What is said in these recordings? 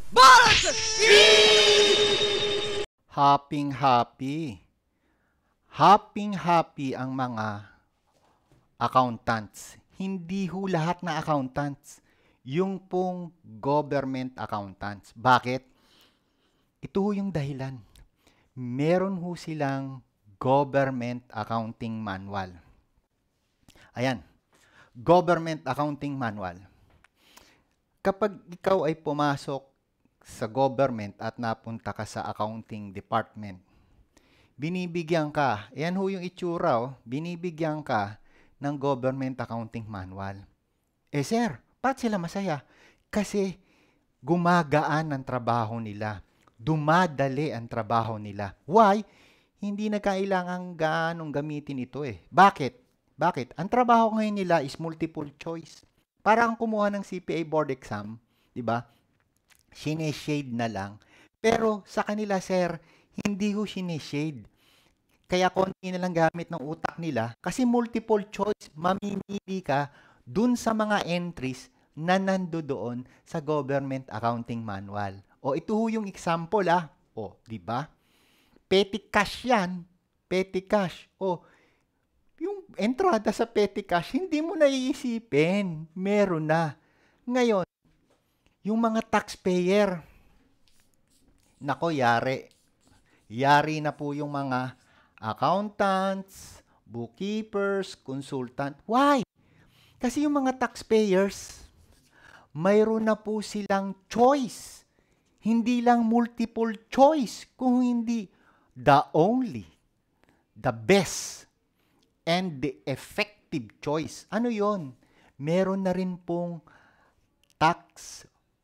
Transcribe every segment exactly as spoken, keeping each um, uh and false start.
Happy happy. Happy happy ang mga accountants. Hindi ho lahat na accountants. Yung pong government accountants. Bakit? Ito ho yung dahilan. Meron ho silang government accounting manual. Ayan. Government accounting manual. Kapag ikaw ay pumasok sa government at napunta ka sa accounting department, binibigyan ka, yan ho yung itsura, oh, binibigyan ka ng government accounting manual. Eh sir, bakit sila masaya? Kasi gumagaan ang trabaho nila. Dumadali ang trabaho nila. Why? Hindi na kailangan ganong gamitin ito eh. Bakit? Bakit? Ang trabaho ngayon nila is multiple choice. Para kang kumuha ng C P A board exam, di ba? Sineshade na lang. Pero sa kanila, sir, hindi ho sineshade. Kaya konti na lang gamit ng utak nila kasi multiple choice, mamimili ka dun sa mga entries na nando doon sa government accounting manual. O ito ho yung example ah. O, di ba? Petty cash yan. Petty cash. O, yung entrada sa petty cash, hindi mo naiisipin. Meron na. Ngayon, yung mga taxpayer, nako, yari. Yari na po yung mga accountants, bookkeepers, consultant. Why? Kasi yung mga taxpayers, mayroon na po silang choice. Hindi lang multiple choice, kung hindi the only, the best, and the effective choice. Ano yon? Meron na rin pong tax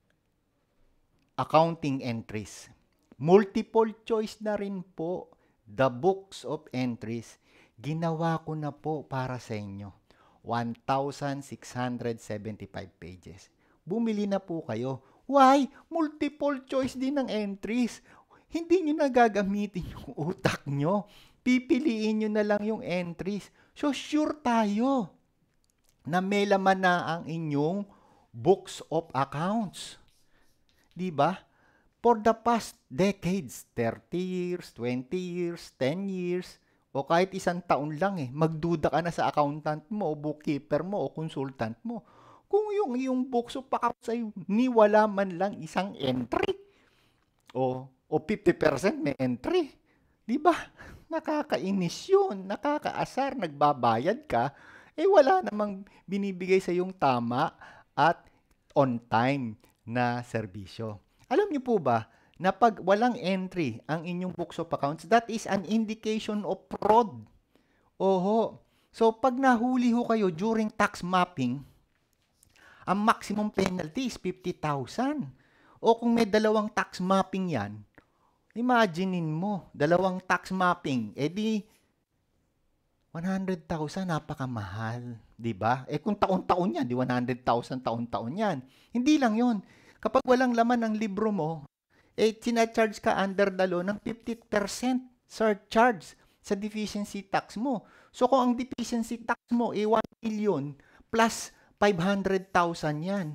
accounting entries. Multiple choice na rin po. The books of entries, ginawa ko na po para sa inyo. one thousand six hundred seventy-five pages. Bumili na po kayo. Why? Multiple choice din ng entries. Hindi nyo na gagamitin yung utak nyo. Pipiliin nyo na lang yung entries. So, sure tayo na may laman na ang inyong books of accounts. Diba? For the past decades, thirty years, twenty years, ten years, o kahit isang taon lang eh, magduda ka na sa accountant mo, o bookkeeper mo, o consultant mo. Kung yung, yung books of accounts ay ni wala man lang isang entry, o, o fifty percent may entry. Diba? Nakakainis yun, nakakaasar, nagbabayad ka, eh wala namang binibigay sa yung tama at on time na serbisyo. Alam niyo po ba na pag walang entry ang inyong books of accounts, that is an indication of fraud. Oho. So, pag nahuli ho kayo during tax mapping, ang maximum penalty is fifty thousand. O kung may dalawang tax mapping yan, imaginein mo, dalawang tax mapping, edi one hundred thousand, napakamahal. Diba? Eh kung taon-taon yan, di one hundred thousand taon-taon yan. Hindi lang yon. Kapag walang laman ng libro mo, eh, sinacharge ka under the law ng fifty percent surcharge sa deficiency tax mo. So, kung ang deficiency tax mo ay eh, one million plus five hundred thousand yan.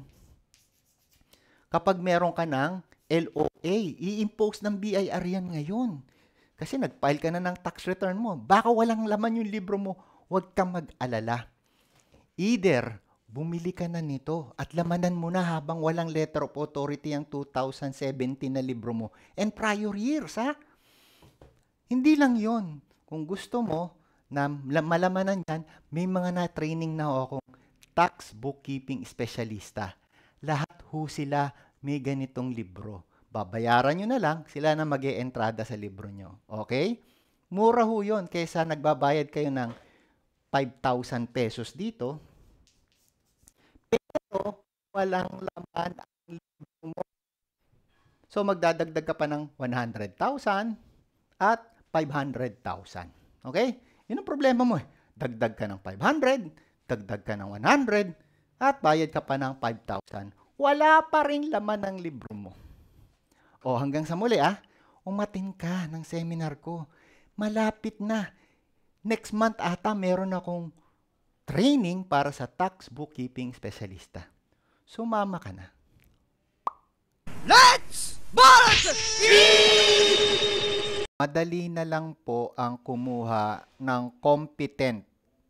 Kapag meron ka ng L O A, i-impose ng B I R yan ngayon. Kasi nag-file ka na ng tax return mo. Baka walang laman yung libro mo, huwag kang mag-alala. Either bumili ka na nito at lamanan mo na habang walang letter of authority ang two thousand seventeen na libro mo and prior years, ha? Hindi lang yon. Kung gusto mo na malamanan yan, may mga na-training na akong tax bookkeeping specialista. Lahat ho sila may ganitong libro. Babayaran nyo na lang, sila na mag-e-entrada sa libro nyo. Okay? Mura ho yun kaysa nagbabayad kayo ng five thousand pesos dito, pero walang laman ang libro mo. So, magdadagdag ka pa ng one hundred thousand at five hundred thousand. Okay? Yun ang problema mo eh. Dagdag ka ng five hundred, dagdag ka ng one hundred, at bayad ka pa ng five thousand. Wala pa rin laman ng libro mo. O, hanggang sa muli ah, umatin ka ng seminar ko. Malapit na. Next month ata meron akong training para sa tax bookkeeping specialista. Sumama ka na. Let's balance! Madali na lang po ang kumuha ng competent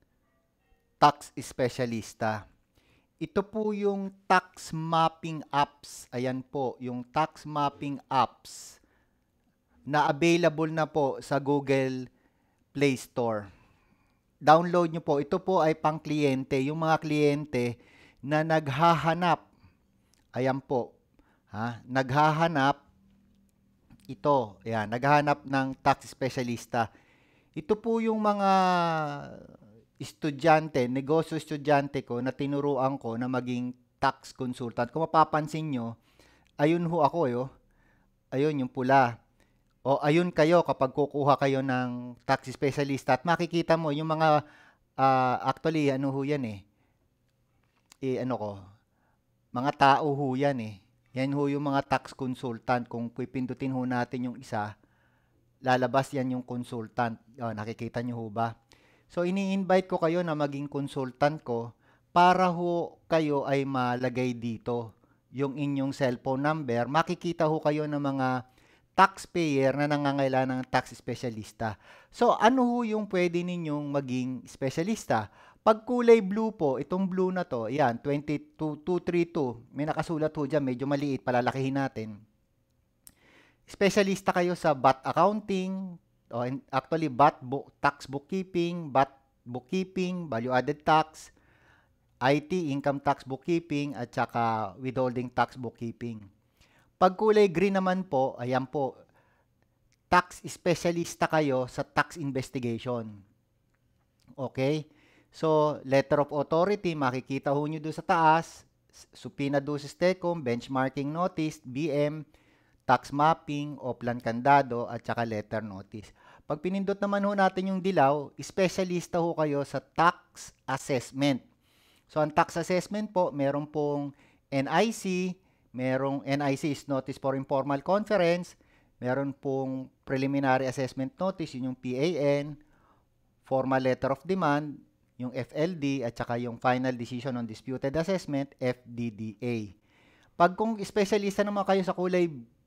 tax specialista. Ito po yung tax mapping apps. Ayan po, yung tax mapping apps na available na po sa Google Play Store. Download nyo po. Ito po ay pang kliyente. Yung mga kliyente na naghahanap. Ayan po. Ha? Naghahanap. Ito. Ayan. Naghahanap ng tax specialista. Ito po yung mga estudyante, negosyo estudyante ko na tinuruan ko na maging tax consultant. Kung mapapansin nyo, ayun ho ako yo. Ayun yung pula. O ayun kayo kapag kukuha kayo ng tax specialist at makikita mo yung mga uh, actually ano ho yan eh. Eh ano ko, mga tao ho yan eh. Yan ho yung mga tax consultant. Kung pipindutin ho natin yung isa, lalabas yan yung consultant. O, nakikita nyo ho ba? So ini-invite ko kayo na maging consultant ko para ho kayo ay malagay dito yung inyong cellphone number. Makikita ho kayo ng mga taxpayer na nangangailangan ng tax specialista. So, ano ho yung pwede ninyong maging specialista? Pag kulay blue po, itong blue na to, yan, twenty-two two thirty-two, may nakasulat ho dyan, medyo maliit, palalakihin natin. Specialista kayo sa B A T accounting, o actually B A T book, tax bookkeeping, B A T bookkeeping, value-added tax, I T, income tax bookkeeping, at saka withholding tax bookkeeping. Pag kulay green naman po, ayan po, tax specialista kayo sa tax investigation. Okay? So, letter of authority, makikita ho nyo doon sa taas, subpoena duces tecum, benchmarking notice, B M, tax mapping, oplan kandado, at saka letter notice. Pag pinindot naman ho natin yung dilaw, specialista ho kayo sa tax assessment. So, ang tax assessment po, meron pong N I C, merong N I C is Notice for Informal Conference, meron pong Preliminary Assessment Notice, yun yung P A N, Formal Letter of Demand, yung F L D, at saka yung Final Decision on Disputed Assessment, F D D A. Pag kung specialista naman kayo sa kulay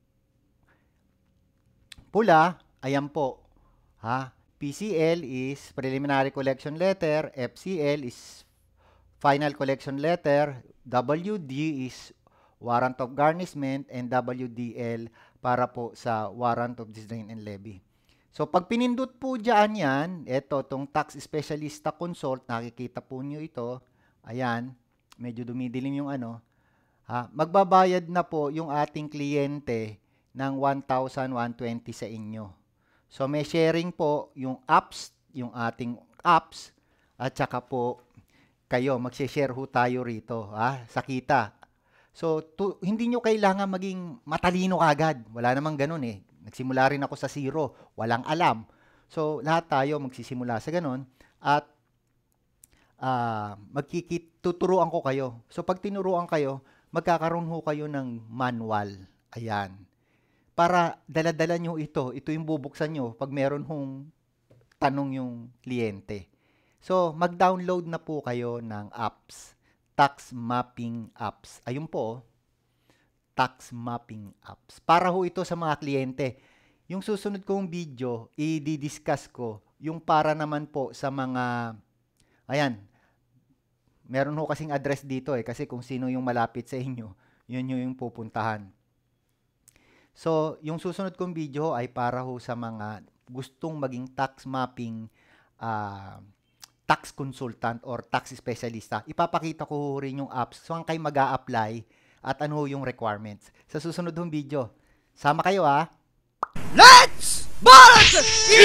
pula, ayan po, ha? P C L is Preliminary Collection Letter, F C L is Final Collection Letter, W D is Warrant of Garnishment, and W D L para po sa Warrant of Disdain and Levy. So, pag pinindot po dyan yan, ito, itong Tax Specialista Consult, nakikita po nyo ito, ayan, medyo dumidilim yung ano, ha, magbabayad na po yung ating kliyente ng one thousand one hundred twenty sa inyo. So, may sharing po yung apps, yung ating apps, at saka po kayo, mag-share ho tayo rito, ha, sa kita. So, to, hindi nyo kailangan maging matalino kagad. Wala namang ganun eh. Nagsimula rin ako sa zero. Walang alam. So, lahat tayo magsisimula sa ganun. At uh, magkikituturuan ko kayo. So, pag tinuruan kayo, magkakaroon ho kayo ng manual. Ayan. Para daladala nyo ito. Ito yung bubuksan nyo pag meron hong tanong yung kliyente. So, mag-download na po kayo ng apps. Tax mapping apps. Ayun po, tax mapping apps. Para ho ito sa mga kliyente. Yung susunod kong video, i-discuss ko yung para naman po sa mga, ayan, meron ho kasing address dito eh, kasi kung sino yung malapit sa inyo, yun yung pupuntahan. So, yung susunod kong video ay para ho sa mga gustong maging tax mapping ah, uh, tax consultant or tax specialista. Ipapakita ko rin yung apps saan kayo mag-a-apply at ano yung requirements. Sa susunod ng video. Sama kayo ha. Let's balance!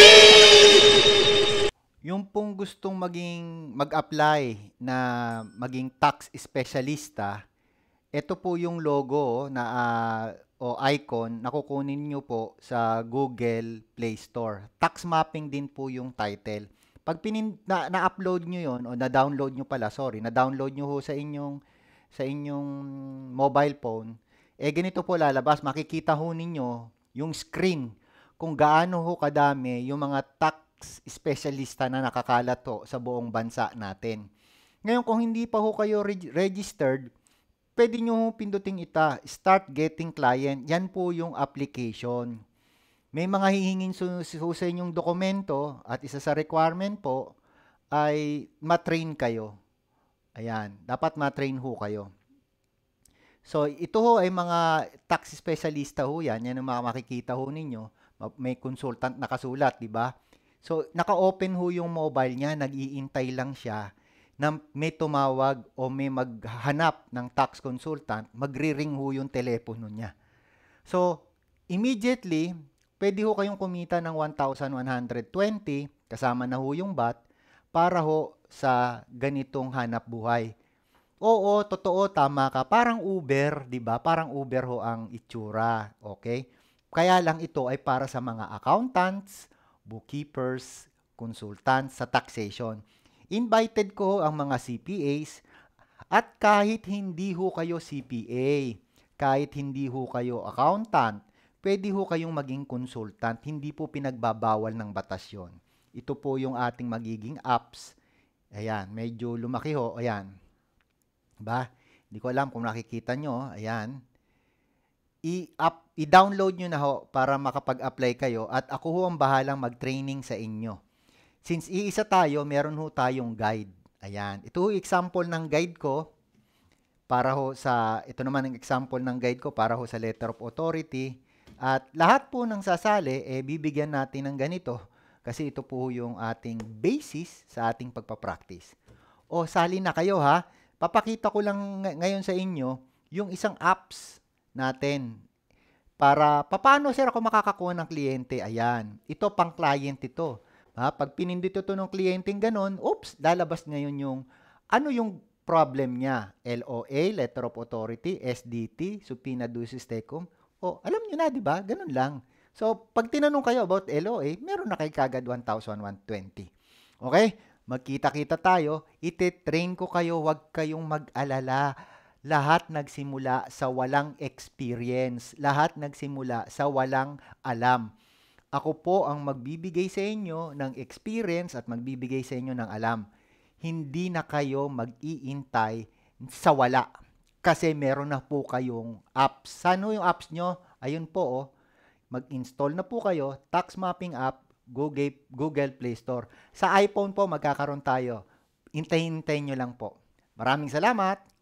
Yung pong gustong maging mag-apply na maging tax specialista, ito po yung logo na uh, o icon na kukunin nyo po sa Google Play Store. Tax mapping din po yung title. Pag pinin, na, na-upload nyo yon o na-download nyo pala, sorry, na-download nyo ho sa inyong, sa inyong mobile phone, eh ganito po lalabas, makikita ho ninyo yung screen kung gaano ho kadami yung mga tax specialista na nakakalat ho sa buong bansa natin. Ngayon, kung hindi pa ho kayo reg- registered, pwede nyo pinduting ita, start getting client. Yan po yung application. May mga hihingin su su sa inyong dokumento at isa sa requirement po ay matrain kayo. Ayan, dapat matrain ho kayo. So, ito ho ay mga tax specialista ho yan. Yan ang mga makikita ho ninyo. May consultant nakasulat, di ba? So, naka-open ho yung mobile niya. Nag-iintay lang siya na may tumawag o may maghanap ng tax consultant. Magri-ring ho yung telepono niya. So, immediately, pwede ho kayong kumita ng one thousand one hundred twenty, kasama na ho yung B A T, para ho sa ganitong hanap buhay. Oo, totoo, tama ka. Parang Uber, 'di ba? Parang Uber ho ang itsura, okay? Kaya lang ito ay para sa mga accountants, bookkeepers, consultants sa taxation. Invited ko ang mga C P As at kahit hindi ho kayo C P A, kahit hindi ho kayo accountant, pwede ho kayong maging consultant. Hindi po pinagbabawal ng batas yun. Ito po yung ating magiging apps. Ayan, medyo lumaki ho. Ayan. Ba? Hindi ko alam kung nakikita nyo. Ayan. I-up, i-download nyo na ho para makapag-apply kayo at ako ho ang bahalang mag-training sa inyo. Since iisa tayo, meron ho tayong guide. Ayan. Ito ho example ng guide ko para ho sa, ito naman ang example ng guide ko para ho sa letter of authority. At lahat po ng sasali, eh, bibigyan natin ng ganito kasi ito po yung ating basis sa ating pagpapractice. O, sali na kayo ha. Papakita ko lang ngayon sa inyo yung isang apps natin para paano sir ako makakakuha ng kliyente. Ayan, ito pang client ito. Ha? Pag pinindot ito ng kliyenteng ganon, oops, lalabas ngayon yung ano yung problem niya. L O A, Letter of Authority, S D T, Subpoena Ducis Tecum. O, alam nyo na, di ba? Ganun lang. So, pag tinanong kayo about L O A, meron na kayo kagad one thousand one hundred twenty. Okay? Magkita-kita tayo, ite-train ko kayo, wag kayong mag-alala. Lahat nagsimula sa walang experience. Lahat nagsimula sa walang alam. Ako po ang magbibigay sa inyo ng experience at magbibigay sa inyo ng alam. Hindi na kayo mag-iintay sa wala. Kasi meron na po kayong apps. Saan yung apps nyo? Ayun po, oh. Mag-install na po kayo, tax mapping app, Google, Google Play Store. Sa iPhone po, magkakaroon tayo. Hintayin-hintayin nyo lang po. Maraming salamat!